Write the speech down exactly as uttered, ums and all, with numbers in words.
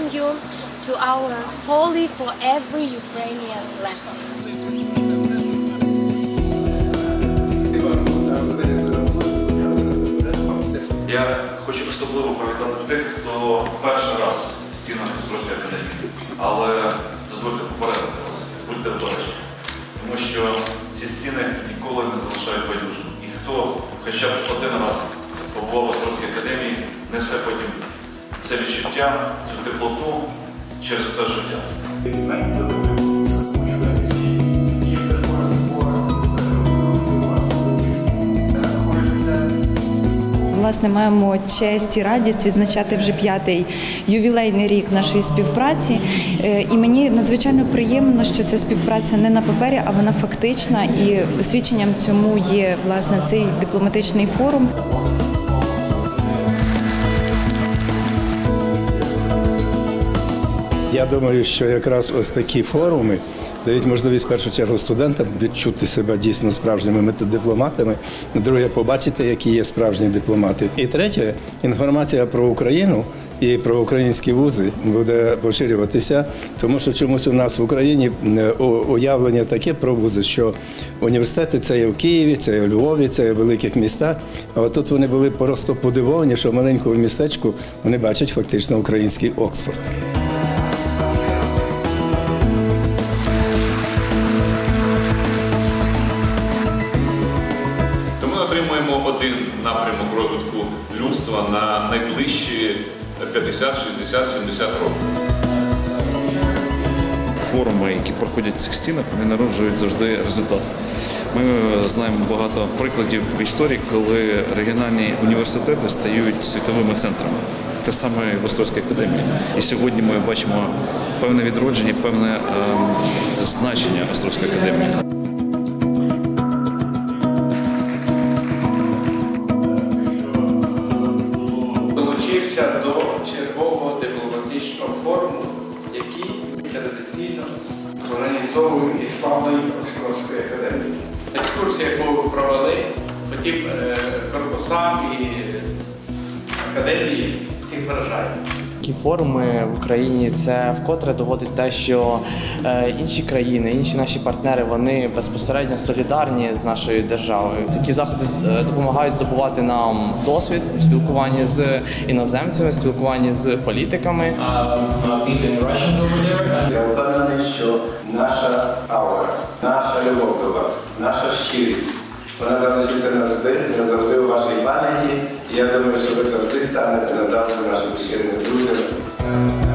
welcome you to our holy for every Ukrainian land. Я хочу особливо привітати тих, хто перший раз в стінах Острозької академії. Але дозвольте попередити вас, будьте обережні. Тому що ці стіни ніколи не залишають байдужим. І хто хоча б один раз побував в Острозькій академії, несе потім це відчуття, цю теплоту через все життя. Власне, маємо честь і радість відзначати вже п'ятий ювілейний рік нашої співпраці. І мені надзвичайно приємно, що ця співпраця не на папері, а вона фактична. І свідченням цьому є, власне, цей дипломатичний форум. Я думаю, що якраз ось такі форуми дають можливість в першу чергу студентам відчути себе дійсно справжніми дипломатами. Друге, побачити, які є справжні дипломати. І третє, інформація про Україну і про українські вузи буде поширюватися, тому що чомусь у нас в Україні уявлення таке про вузи, що університети це є в Києві, це є в Львові, це є в великих містах, а от тут вони були просто подивовані, що в маленькому містечку вони бачать фактично український Оксфорд. Ми отримуємо один напрямок розвитку людства на найближчі п'ятдесят, шістдесят, сімдесят років. Форуми, які проходять в цих стінах, вони народжують завжди результат. Ми знаємо багато прикладів в історії, коли регіональні університети стають світовими центрами. Те саме в Острозькій академії. І сьогодні ми бачимо певне відродження, певне е, значення Острозької академії. Долучився до чергового дипломатичного форуму, який традиційно організовує із фавною Острозької академії. Екскурсія, яку провели, хотів корпусам і академії, всіх вражає. Такі форуми в Україні – це вкотре доводить те, що інші країни, інші наші партнери, вони безпосередньо солідарні з нашою державою. Такі заходи допомагають здобувати нам досвід в спілкуванні з іноземцями, в спілкуванні з політиками. Я впевнений, що наша аура, наша любов до вас, наша щирість, вона залишиться назавжди, назавжди у вашій пам'яті. І я думаю, що ви завжди станете назавжди нашими щирими друзями.